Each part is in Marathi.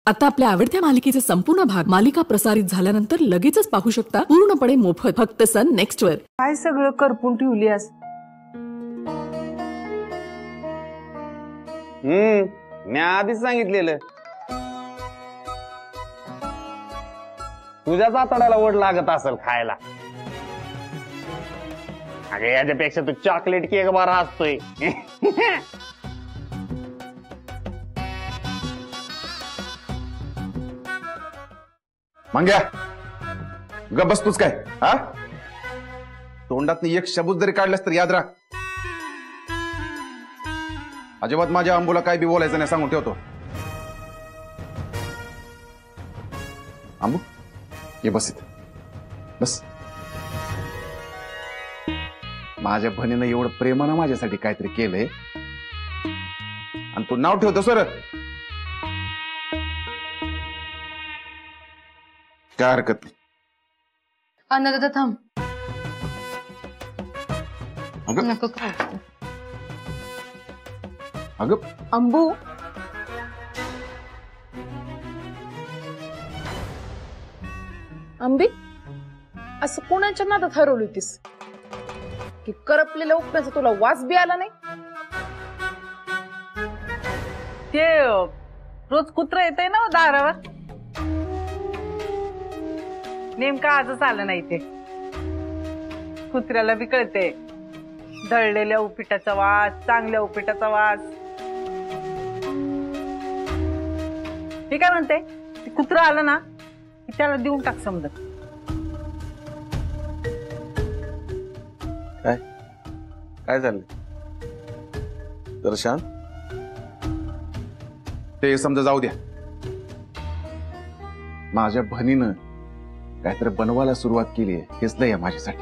आता आपल्या आवडत्या मालिकेचे संपूर्ण भाग मालिका प्रसारित झाल्यानंतर लगेचच पाहू शकता पूर्णपणे मोफत फक्त सन नेक्स्ट वर। काय सगळं करपून ठेवली आज? मी आधीच सांगितलेलं तुझ्याच आतड्याला ओढ लागत असेल खायला। अगे याच्यापेक्षा तू चॉकलेट केक बरा असतोय। मंग्या ग बसतोस काय? हा तोंडात एक शब्द जरी काढलास तर याद राख, अजिबात माझ्या अंबूला काय बी बोलायचं नाही सांगून ठेवतो। अंबू ये बस इथे बस। माझ्या बहिणीनं एवढं प्रेमानं माझ्यासाठी काहीतरी केलंय आणि तू नाव ठेवतो सर काय हरकत नाही। अन्नदादा थांब, अगं नको खाऊ। अगं अंबू अंबी असं कोणाच्या नादात हरवली होतीस की करपलेल्या उपण्याचा तुला वास बी आला नाही? ते रोज कुत्रा येतंय ना दारावर, नेमका आजच आलं नाही। ते कुत्र्याला बी कळते दळलेल्या उपिटाचा वास, चांगल्या उपिटाचा वास। मी काय म्हणते, ते कुत्रा आलं ना की त्याला देऊन टाक समजा। काय काय झालं तर शांत, ते समजा जाऊ द्या। माझ्या बहिणीनं काहीतरी बनवायला सुरुवात केली आहे, हेच लय आहे माझ्यासाठी।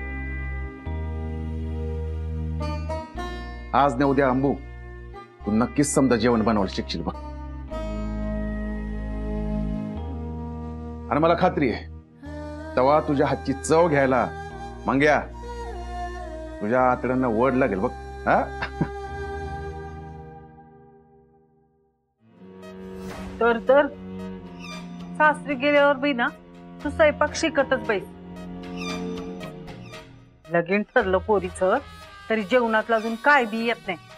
आज न उद्या अंबू तू नक्कीच समजा जेवण बनवायला शिकशील बघ। आणि मला खात्री आहे तेव्हा तुझ्या हातची चव घ्यायला मंग्या तुझ्या आतड्यांना वड लागेल बघ। हा तर सासरी गेल्यावर बी ना तू स्वयंपाक शिकतच बैस। लगीन ठरलं पोरीचं तरी जेवणातलं अजून काय बी येत नाही।